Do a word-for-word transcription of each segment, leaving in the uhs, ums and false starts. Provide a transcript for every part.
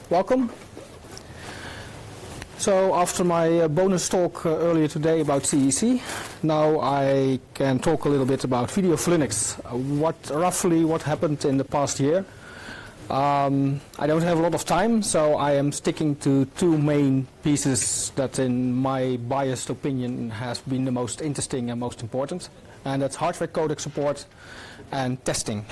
welcome. So after my uh, bonus talk uh, earlier today about C E C, now I can talk a little bit about Video for Linux. Uh, what roughly what happened in the past year. Um, I don't have a lot of time, so I am sticking to two main pieces that in my biased opinion has been the most interesting and most important, and that's hardware codec support and testing.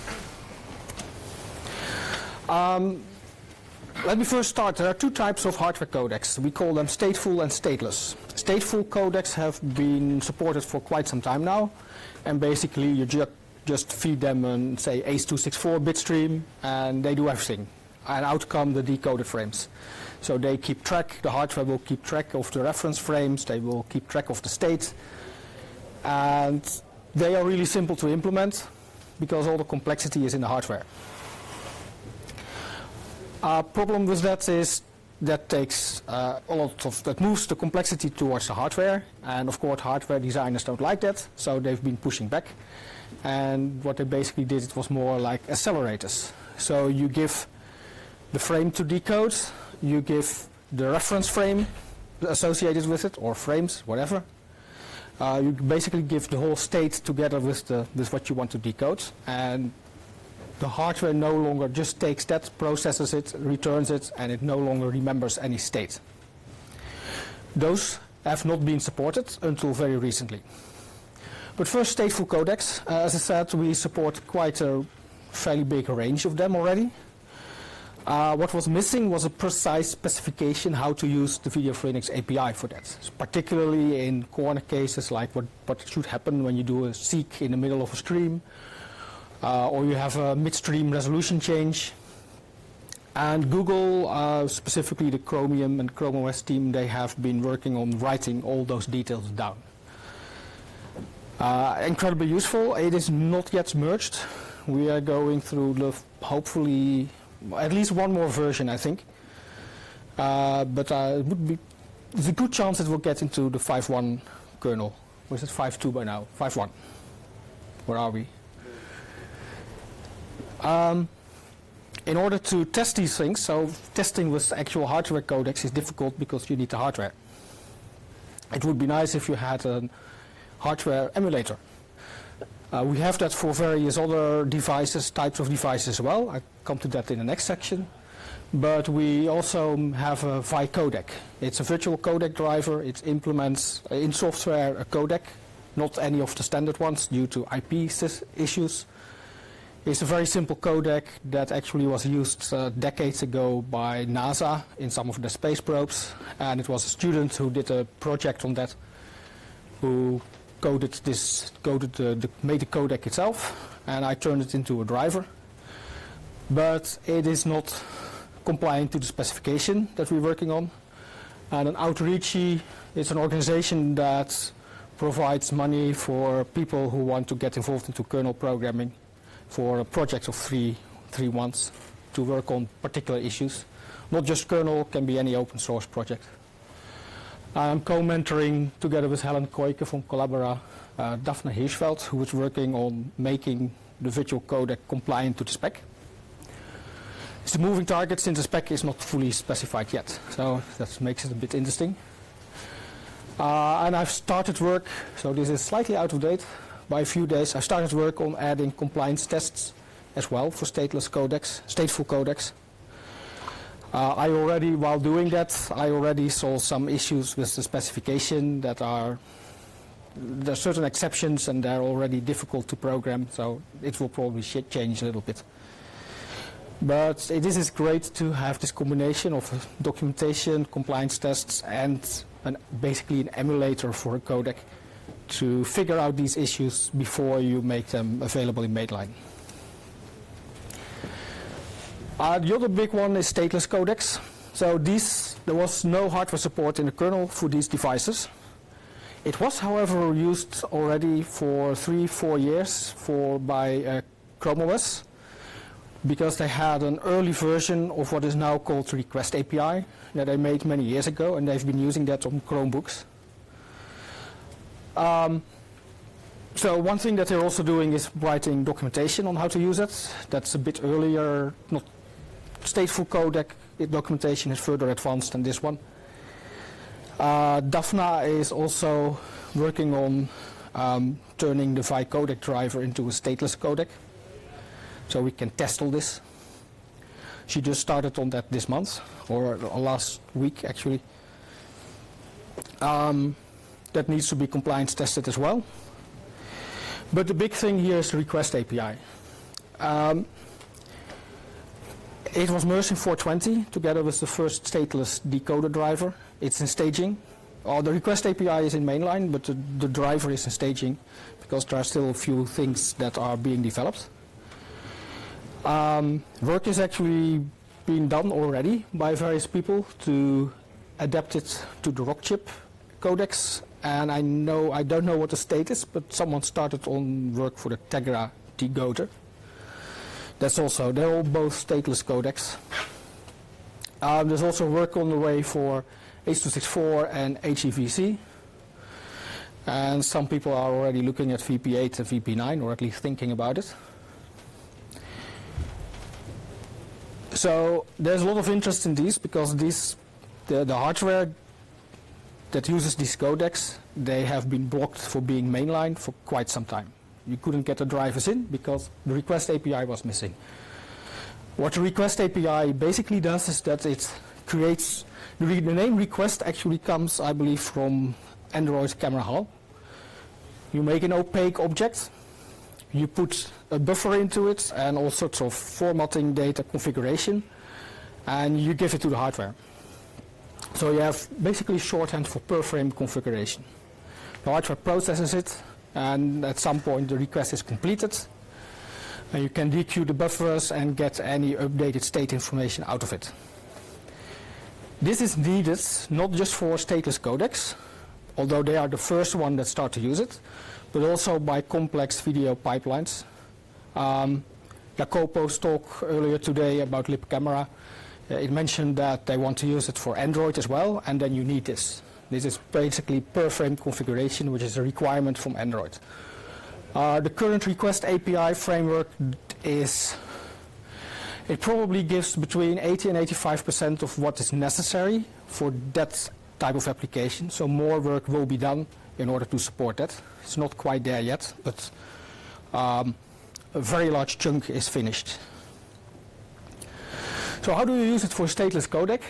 Um, Let me first start. There are two types of hardware codecs. We call them stateful and stateless. Stateful codecs have been supported for quite some time now, and basically you ju just feed them an, say, H two sixty-four bit stream, and they do everything. And out come the decoded frames. So they keep track, the hardware will keep track of the reference frames, they will keep track of the state, and they are really simple to implement because all the complexity is in the hardware. Uh, problem with that is that takes uh, a lot of that moves the complexity towards the hardware, and of course hardware designers don't like that, so they've been pushing back. And what they basically did, it was more like accelerators. So you give the frame to decode, you give the reference frame associated with it, or frames, whatever. Uh, you basically give the whole state together with the with what you want to decode, and the hardware no longer just takes that, processes it, returns it, and it no longer remembers any state. Those have not been supported until very recently. But first, stateful codecs. Uh, as I said, we support quite a fairly big range of them already. Uh, what was missing was a precise specification how to use the Video for Linux A P I for that, so particularly in corner cases like what, what should happen when you do a seek in the middle of a stream, Uh, or you have a midstream resolution change. And Google, uh, specifically the Chromium and Chrome O S team, they have been working on writing all those details down. Uh, incredibly useful. It is not yet merged. We are going through the, hopefully, at least one more version, I think. Uh, but uh, it would be, there's a good chance it will get into the five point one kernel. Or is it five point two by now? five point one. Where are we? Um, in order to test these things, so testing with actual hardware codecs is difficult because you need the hardware. It would be nice if you had a hardware emulator. Uh, we have that for various other devices, types of devices as well. I'll come to that in the next section. But we also have a V I codec. It's a virtual codec driver. It implements uh, in software a codec, not any of the standard ones due to I P issues. It's a very simple codec that actually was used uh, decades ago by NASA in some of the space probes, and it was a student who did a project on that, who coded this, coded the, the, made the codec itself, and I turned it into a driver. But it is not compliant to the specification that we're working on. And an Outreachy is an organization that provides money for people who want to get involved into kernel programming, for a project of three, three months to work on particular issues. Not just kernel, can be any open source project. I'm co-mentoring together with Helen Koike from Collabora, uh, Daphne Hirschfeld, who is working on making the virtual codec compliant to the spec. It's a moving target since the spec is not fully specified yet, so that makes it a bit interesting. Uh, and I've started work, so this is slightly out of date. By a few days, I started work on adding compliance tests as well for stateless codecs, stateful codecs. Uh, I already, while doing that, I already saw some issues with the specification that are, there are certain exceptions and they're already difficult to program, so it will probably change a little bit. But it is great to have this combination of documentation, compliance tests, and an, basically an emulator for a codec to figure out these issues before you make them available in mainline. Uh, the other big one is stateless codecs. So these, there was no hardware support in the kernel for these devices. It was, however, used already for three, four years for by uh, Chrome O S, because they had an early version of what is now called Request A P I that they made many years ago, and they've been using that on Chromebooks. Um, so one thing that they're also doing is writing documentation on how to use it. That's a bit earlier, not stateful codec documentation is further advanced than this one. Uh, Daphna is also working on um, turning the V I codec driver into a stateless codec, so we can test all this. She just started on that this month, or last week actually. Um, that needs to be compliance tested as well. But the big thing here is the request A P I. Um, it was merged in four twenty together with the first stateless decoder driver. It's in staging. Oh, the request A P I is in mainline, but the, the driver is in staging because there are still a few things that are being developed. Um, work is actually being done already by various people to adapt it to the Rockchip codecs, and I know I don't know what the state is, but someone started on work for the Tegra decoder. That's also, they're all both stateless codecs. Um, there's also work on the way for H two sixty-four and H E V C, and some people are already looking at V P eight and V P nine, or at least thinking about it. So there's a lot of interest in these because these, the, the hardware that uses these codecs, they have been blocked for being mainline for quite some time. You couldn't get the drivers in because the request A P I was missing. What the request A P I basically does is that it creates, the, re the name request actually comes, I believe, from Android Camera Hall. You make an opaque object, you put a buffer into it and all sorts of formatting data configuration, and you give it to the hardware. So you have basically shorthand for per frame configuration. The hardware processes it, and at some point the request is completed, and you can dequeue the buffers and get any updated state information out of it. This is needed not just for stateless codecs, although they are the first one that start to use it, but also by complex video pipelines. Um, Jacopo's talk earlier today about Lip Camera, uh, it mentioned that they want to use it for Android as well, and then you need this. This is basically per frame configuration, which is a requirement from Android. Uh, the current request A P I framework is, it probably gives between eighty and eighty-five percent of what is necessary for that type of application. So more work will be done in order to support that. It's not quite there yet, but um, a very large chunk is finished. So how do you use it for stateless codec?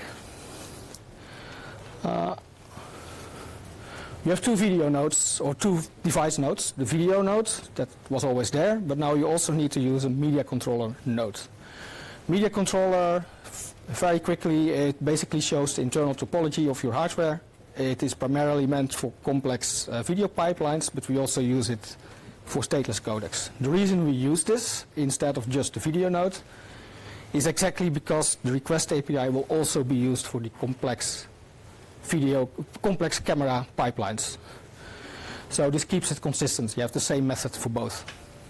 Uh, You have two video nodes, or two device nodes. The video node, that was always there, but now you also need to use a media controller node. Media controller, very quickly, it basically shows the internal topology of your hardware. It is primarily meant for complex uh, video pipelines, but we also use it for stateless codecs. The reason we use this instead of just the video node is exactly because the request A P I will also be used for the complex video, complex camera pipelines. So this keeps it consistent. You have the same method for both.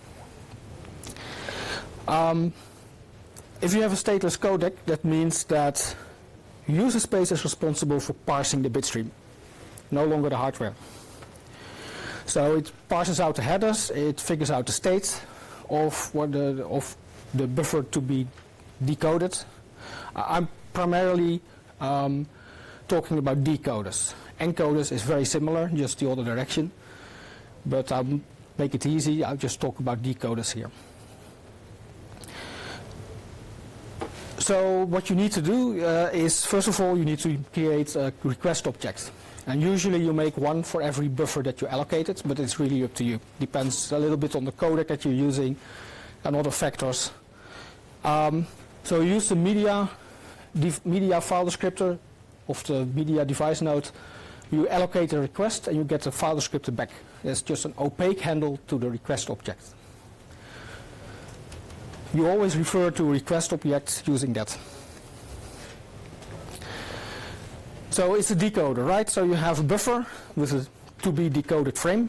Um, if you have a stateless codec, that means that user space is responsible for parsing the bitstream, no longer the hardware. So it parses out the headers, it figures out the state of, what the, of the buffer to be decoded. I'm primarily um, talking about decoders. Encoders is very similar, just the other direction. But I'll make it easy, I'll just talk about decoders here. So what you need to do uh, is, first of all, you need to create a request object. And usually you make one for every buffer that you allocated, but it's really up to you. Depends a little bit on the codec that you're using and other factors. Um, so you use the media, media file descriptor of the media device node. You allocate a request and you get a file descriptor back. It's just an opaque handle to the request object. You always refer to a request object using that. So it's a decoder, right? So you have a buffer with a to be decoded frame,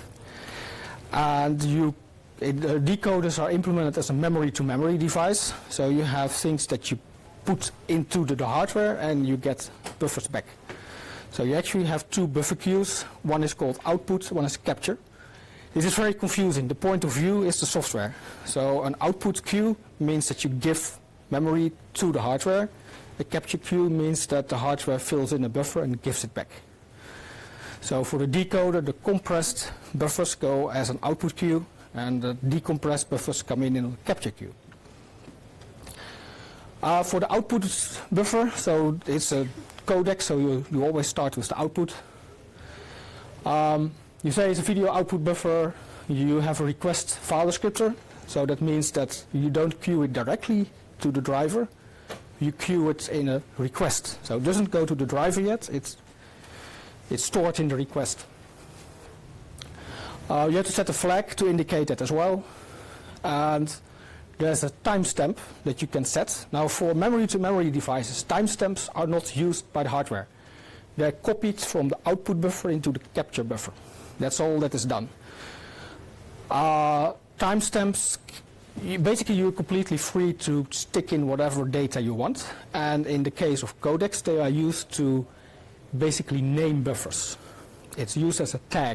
and you it, uh, decoders are implemented as a memory-to-memory device. So you have things that you put into the, the hardware and you get buffers back. So you actually have two buffer queues. One is called output, one is capture. This is very confusing. The point of view is the software. So an output queue means that you give memory to the hardware. A capture queue means that the hardware fills in a buffer and gives it back. So for the decoder, the compressed buffers go as an output queue, and the decompressed buffers come in in a capture queue. Uh, for the output buffer, so it's a codec, so you, you always start with the output. Um, you say it's a video output buffer, you have a request file descriptor, so that means that you don't queue it directly to the driver, you queue it in a request. So it doesn't go to the driver yet, it's, it's stored in the request. Uh, you have to set a flag to indicate that as well. And there's a timestamp that you can set. Now for memory-to-memory devices, timestamps are not used by the hardware. They're copied from the output buffer into the capture buffer. That's all that is done. Uh, timestamps, you basically you're completely free to stick in whatever data you want. And in the case of codecs, they are used to basically name buffers. It's used as a tag.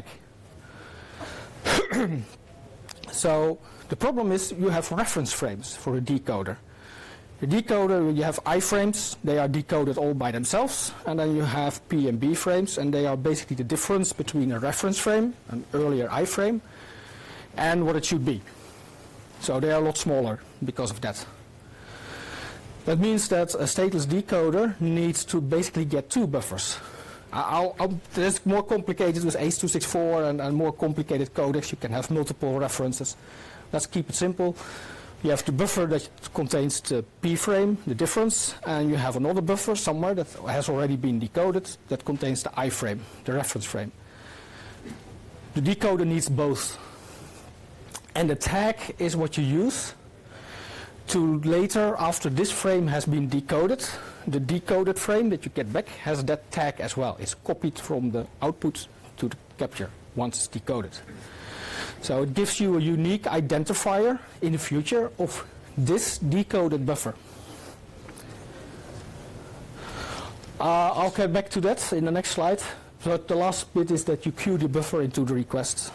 So the problem is you have reference frames for a decoder. The decoder, you have iframes, they are decoded all by themselves, and then you have P and B frames, and they are basically the difference between a reference frame, an earlier iframe, and what it should be. So they are a lot smaller because of that. That means that a stateless decoder needs to basically get two buffers. I'll, I'll, it's more complicated with H two sixty-four and, and more complicated codecs. You can have multiple references. Let's keep it simple. You have the buffer that contains the P frame, the difference, and you have another buffer somewhere that has already been decoded that contains the I frame, the reference frame. The decoder needs both. And the tag is what you use to later, after this frame has been decoded, the decoded frame that you get back has that tag as well. It's copied from the output to the capture once it's decoded. So it gives you a unique identifier in the future of this decoded buffer. Uh, I'll get back to that in the next slide. But the last bit is that you queue the buffer into the request.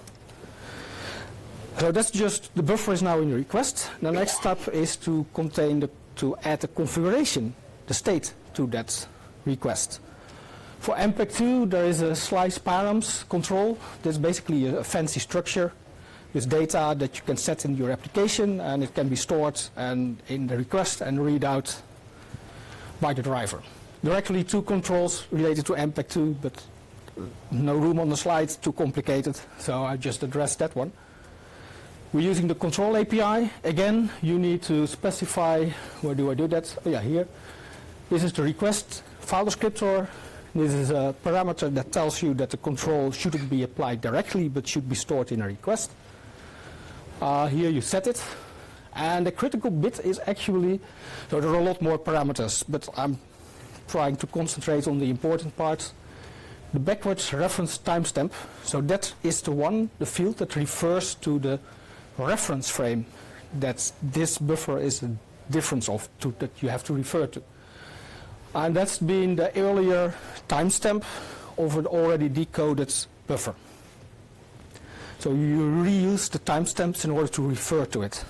So that's just, the buffer is now in the request. The next step is to contain, the, to add a configuration, the state to that request. For M P E G two, there is a slice params control. That's basically a, a fancy structure with data that you can set in your application, and it can be stored and in the request and read out by the driver. There are actually two controls related to M P E G two, but no room on the slide, too complicated, so I just addressed that one. We're using the control A P I. Again, you need to specify, where do I do that? Oh yeah, here. This is the request file descriptor. This is a parameter that tells you that the control shouldn't be applied directly, but should be stored in a request. Uh, here you set it. And the critical bit is actually, so there are a lot more parameters, but I'm trying to concentrate on the important parts. The backwards reference timestamp, so that is the one, the field that refers to the reference frame that this buffer is a difference of, to, that you have to refer to. And that's been the earlier timestamp of an already decoded buffer. So you reuse the timestamps in order to refer to it.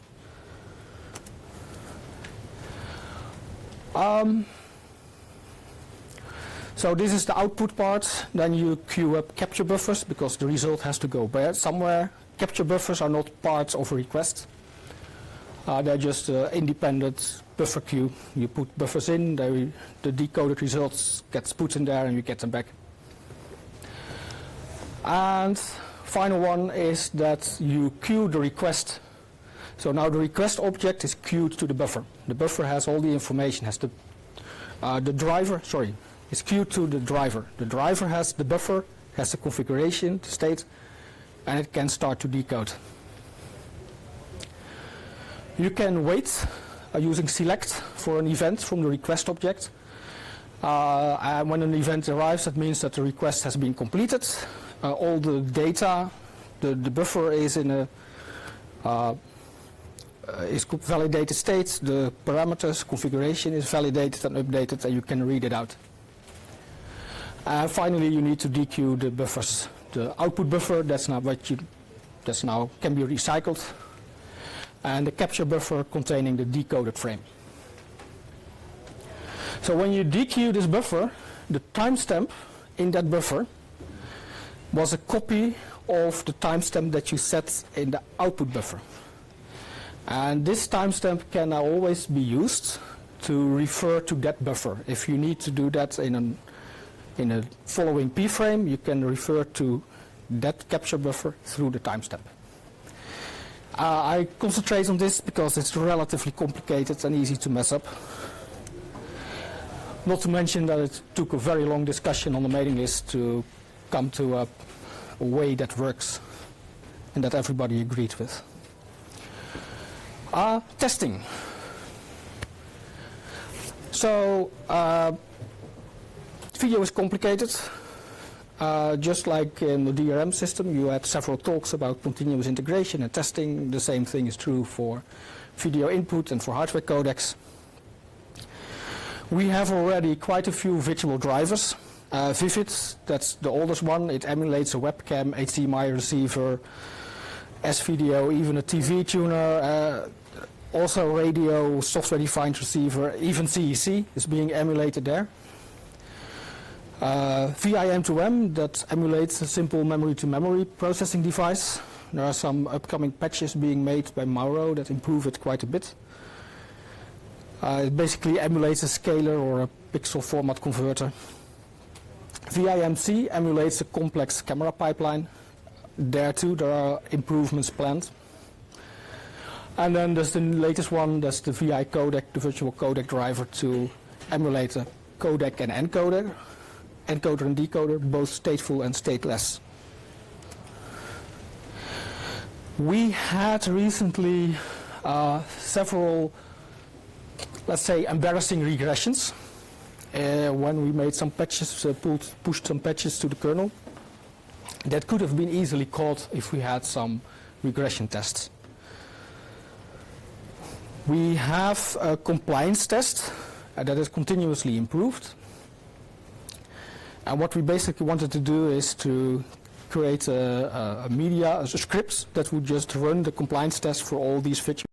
Um, so this is the output part. Then you queue up capture buffers because the result has to go there somewhere. Capture buffers are not parts of a request. Uh, they're just uh, independent buffer queue. You put buffers in, they, the decoded results gets put in there and you get them back. And final one is that you queue the request. So now the request object is queued to the buffer. The buffer has all the information, has the, uh, the driver, sorry, is queued to the driver. The driver has the buffer, has the configuration, the state, and it can start to decode. You can wait uh, using select for an event from the request object. Uh, and when an event arrives, that means that the request has been completed. Uh, all the data, the, the buffer is in a uh, uh, is validated state. The parameters, configuration is validated and updated, and you can read it out. And finally, you need to dequeue the buffers. The output buffer, that's now what you, that's now can be recycled. and the capture buffer containing the decoded frame. So when you D Q this buffer, the timestamp in that buffer was a copy of the timestamp that you set in the output buffer. And this timestamp can now always be used to refer to that buffer. If you need to do that in, an, in a following P frame, you can refer to that capture buffer through the timestamp. Uh, I concentrate on this because it's relatively complicated and easy to mess up. Not to mention that it took a very long discussion on the mailing list to come to a, a way that works and that everybody agreed with. Uh, testing. So, uh, video is complicated. Uh, just like in the D R M system, you had several talks about continuous integration and testing. The same thing is true for video input and for hardware codecs. We have already quite a few virtual drivers. Uh, Vivid, that's the oldest one. It emulates a webcam, H D M I receiver, S-Video, even a T V tuner, uh, also radio, software-defined receiver, even C E C is being emulated there. Uh, V I M two M, that emulates a simple memory-to-memory processing device. There are some upcoming patches being made by Mauro that improve it quite a bit. Uh, it basically emulates a scaler or a pixel format converter. V I M C emulates a complex camera pipeline. There too there are improvements planned. And then there's the latest one, that's the V I codec, the virtual codec driver to emulate a codec and encoder, encoder and decoder, both stateful and stateless. We had recently uh, several, let's say, embarrassing regressions uh, when we made some patches, uh, pulled, pushed some patches to the kernel that could have been easily caught if we had some regression tests. We have a compliance test uh, that is continuously improved. And what we basically wanted to do is to create a, a, a media, a scripts that would just run the compliance test for all these virtual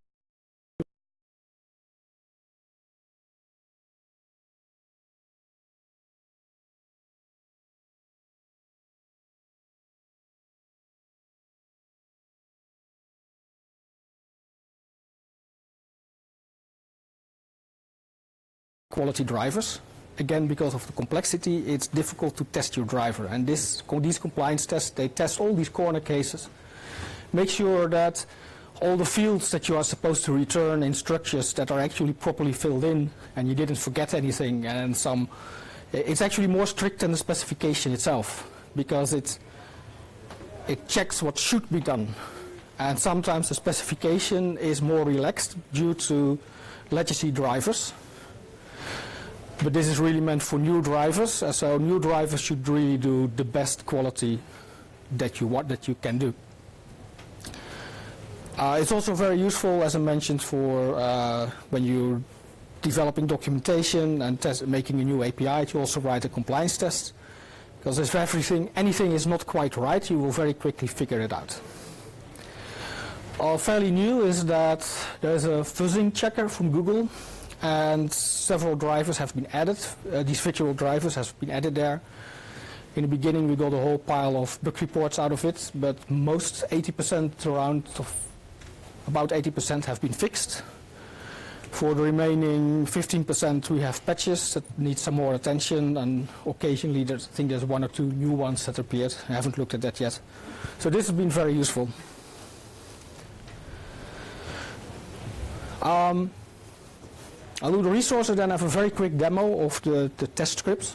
quality drivers. Again, because of the complexity, it's difficult to test your driver. And this, these compliance tests, they test all these corner cases. Make sure that all the fields that you are supposed to return in structures that are actually properly filled in, and you didn't forget anything. And some, it's actually more strict than the specification itself, because it, it checks what should be done. And sometimes the specification is more relaxed due to legacy drivers. But this is really meant for new drivers, uh, so new drivers should really do the best quality that you want, that you can do. Uh, it's also very useful, as I mentioned, for uh, when you're developing documentation and test, making a new A P I to also write a compliance test. Because if everything, anything is not quite right, you will very quickly figure it out. Uh, fairly new is that there's a fuzzing checker from Google. And several drivers have been added. Uh, these virtual drivers have been added there. In the beginning, we got a whole pile of bug reports out of it, but most eighty percent around, of about eighty percent have been fixed. For the remaining fifteen percent, we have patches that need some more attention, and occasionally there's, I think there's one or two new ones that appeared. I haven't looked at that yet. So this has been very useful. Um, I'll do the resources, then have a very quick demo of the, the test scripts.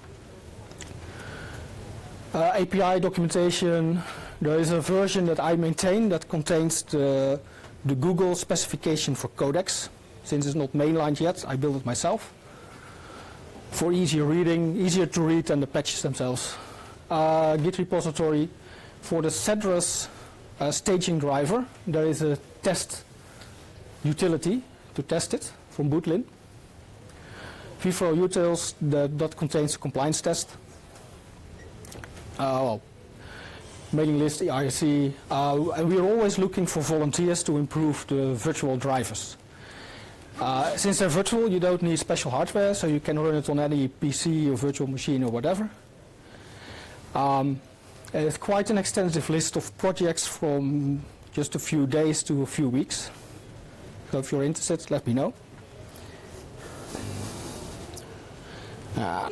Uh, A P I documentation, there is a version that I maintain that contains the, the Google specification for codecs. Since it's not mainlined yet, I built it myself. For easier reading, easier to read than the patches themselves. Uh, Git repository, for the Cedrus uh, staging driver, there is a test utility to test it from Bootlin. vForUtils that, that contains a compliance test. Uh, well, mailing list, E I C, uh, and we're always looking for volunteers to improve the virtual drivers. Uh, since they're virtual, you don't need special hardware, so you can run it on any P C or virtual machine or whatever. Um, it's quite an extensive list of projects from just a few days to a few weeks. So if you're interested, let me know. Uh,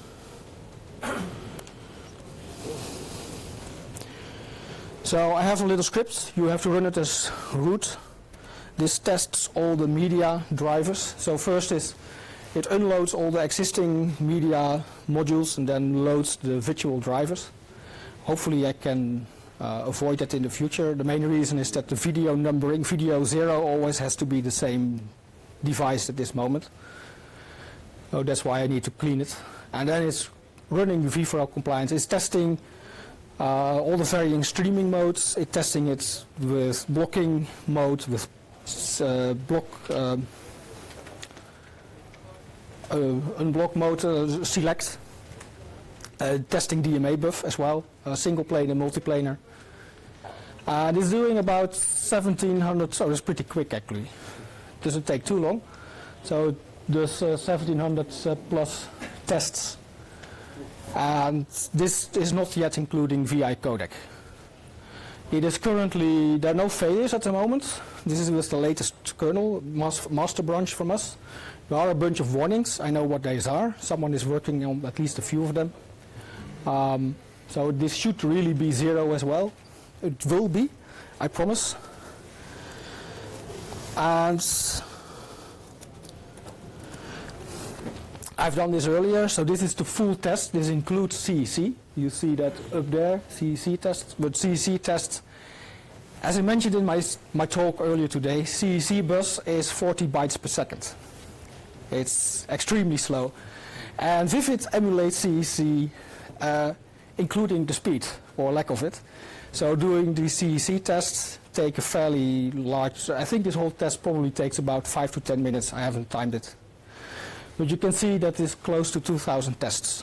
so I have a little script. You have to run it as root. This tests all the media drivers. So first is it unloads all the existing media modules and then loads the virtual drivers. Hopefully I can uh, avoid that in the future. The main reason is that the video numbering, video zero, always has to be the same device at this moment. So that's why I need to clean it. And then it's running V four L compliance. It's testing uh, all the varying streaming modes. It's testing it with blocking mode, with uh, block um, uh, unblock mode uh, select. Uh, testing D M A buff as well, uh, single plane and multiplanar. Uh, it's doing about seventeen hundred, so it's pretty quick actually. Doesn't take too long. So there's uh, seventeen hundred uh, plus tests. And this is not yet including V I codec. It is currently, there are no failures at the moment. This is with the latest kernel, mas master branch from us. There are a bunch of warnings. I know what these are. Someone is working on at least a few of them. Um, so this should really be zero as well. It will be, I promise. And I've done this earlier, so this is the full test. This includes C E C. You see that up there, C E C test. But C E C test, as I mentioned in my, my talk earlier today, C E C bus is forty bytes per second. It's extremely slow. And Vivid emulates C E C, uh, including the speed, or lack of it. So doing the C E C tests take a fairly large, I think this whole test probably takes about five to ten minutes. I haven't timed it. But you can see that it's close to two thousand tests.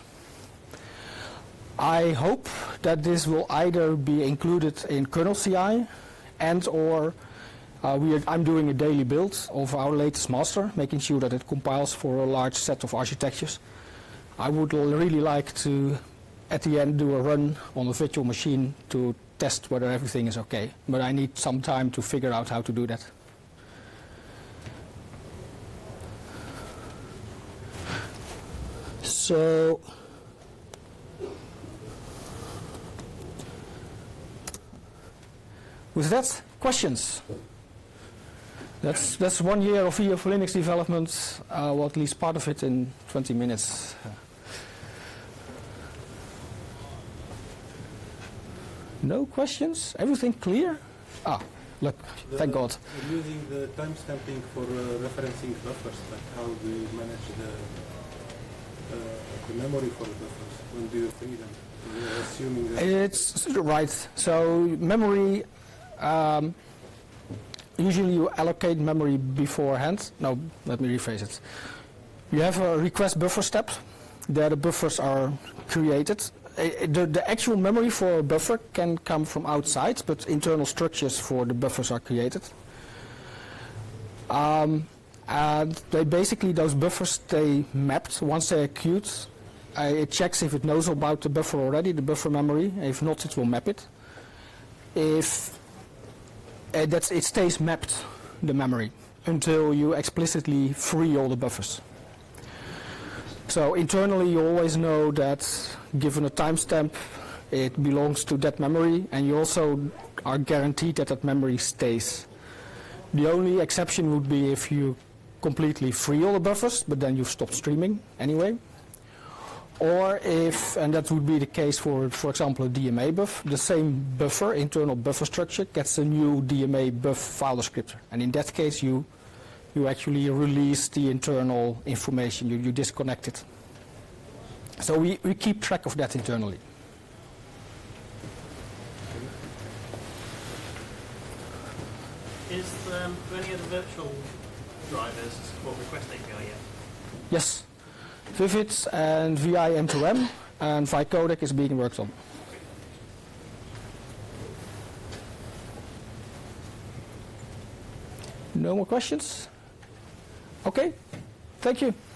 I hope that this will either be included in kernel C I and or uh, we are, I'm doing a daily build of our latest master, making sure that it compiles for a large set of architectures. I would really like to, at the end, do a run on a virtual machine to test whether everything is okay. But I need some time to figure out how to do that. So, with that, questions? That's, that's one year of E O for Linux development, uh, or at least part of it in twenty minutes. No questions? Everything clear? Ah, look, the, thank God. Using the timestamping for uh, referencing buffers, like how do you manage the Uh, the memory for the buffers? When do you free them? You're assuming that it's right. So memory, um, usually you allocate memory beforehand. No, let me rephrase it. You have a request buffer step. There the buffers are created. Uh, the, the actual memory for a buffer can come from outside, but internal structures for the buffers are created. Um, And they basically, those buffers stay mapped. Once they are queued, uh, it checks if it knows about the buffer already, the buffer memory. If not, it will map it. If uh, that's, it stays mapped, the memory, until you explicitly free all the buffers. So internally, you always know that given a timestamp, it belongs to that memory, and you also are guaranteed that that memory stays. The only exception would be if you completely free all the buffers, but then you've stopped streaming anyway. Or if, and that would be the case for, for example, a D M A buff, the same buffer, internal buffer structure, gets a new D M A buff file descriptor. And in that case, you, you actually release the internal information, you, you disconnect it. So we, we keep track of that internally. Is um, do any of the virtual drivers support request A P I yet? Yes. Vivid and V I M two M and V I codec is being worked on. No more questions? Okay, thank you.